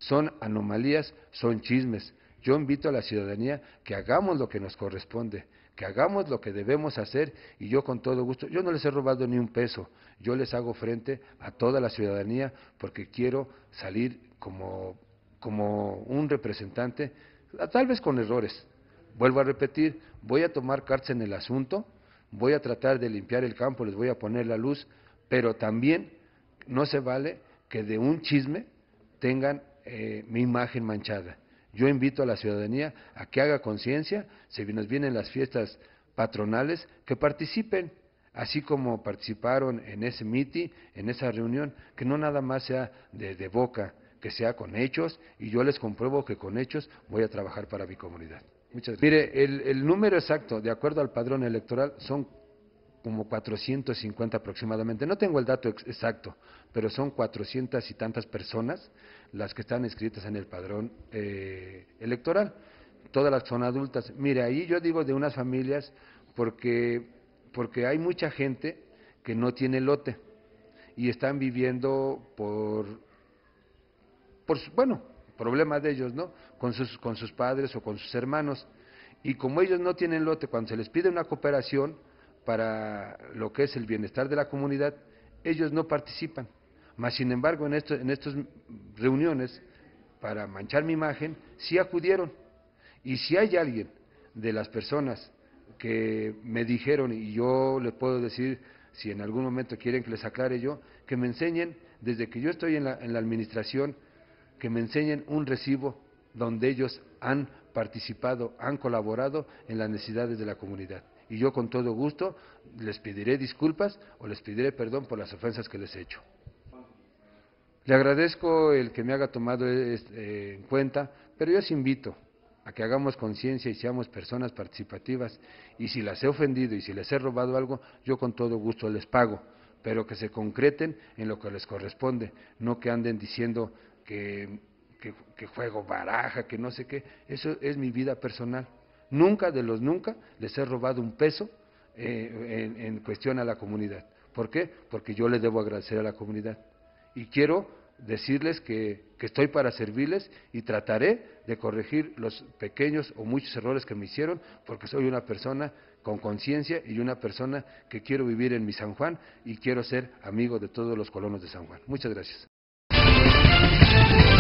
son anomalías, son chismes. Yo invito a la ciudadanía que hagamos lo que nos corresponde, que hagamos lo que debemos hacer, y yo con todo gusto, yo no les he robado ni un peso, yo les hago frente a toda la ciudadanía porque quiero salir como un representante, tal vez con errores. Vuelvo a repetir, voy a tomar cartas en el asunto, voy a tratar de limpiar el campo, les voy a poner la luz, pero también no se vale que de un chisme tengan mi imagen manchada. Yo invito a la ciudadanía a que haga conciencia, si nos vienen las fiestas patronales, que participen, así como participaron en ese mitin, en esa reunión, que no nada más sea de boca, que sea con hechos, y yo les compruebo que con hechos voy a trabajar para mi comunidad. Muchas gracias. Mire, el número exacto, de acuerdo al padrón electoral, son como 450 aproximadamente, no tengo el dato exacto, pero son 400 y tantas personas las que están inscritas en el padrón electoral, todas las son adultas. Mire, ahí yo digo de unas familias porque hay mucha gente que no tiene lote y están viviendo bueno, problemas de ellos, ¿no? Con sus padres o con sus hermanos, y como ellos no tienen lote, cuando se les pide una cooperación para lo que es el bienestar de la comunidad, ellos no participan. Mas, sin embargo, en estas reuniones, para manchar mi imagen, sí acudieron. Y si hay alguien de las personas que me dijeron, y yo les puedo decir, si en algún momento quieren que les aclare yo, que me enseñen, desde que yo estoy en la administración, que me enseñen un recibo donde ellos han participado, han colaborado en las necesidades de la comunidad. Y yo con todo gusto les pediré disculpas o les pediré perdón por las ofensas que les he hecho. Le agradezco el que me haga tomado en cuenta, pero yo os invito a que hagamos conciencia y seamos personas participativas, y si las he ofendido y si les he robado algo, yo con todo gusto les pago, pero que se concreten en lo que les corresponde, no que anden diciendo que juego baraja, que no sé qué. Eso es mi vida personal. Nunca les he robado un peso en cuestión a la comunidad. ¿Por qué? Porque yo le debo agradecer a la comunidad. Y quiero decirles que estoy para servirles y trataré de corregir los pequeños o muchos errores que me hicieron, porque soy una persona con conciencia y una persona que quiero vivir en mi San Juan y quiero ser amigo de todos los colonos de San Juan. Muchas gracias.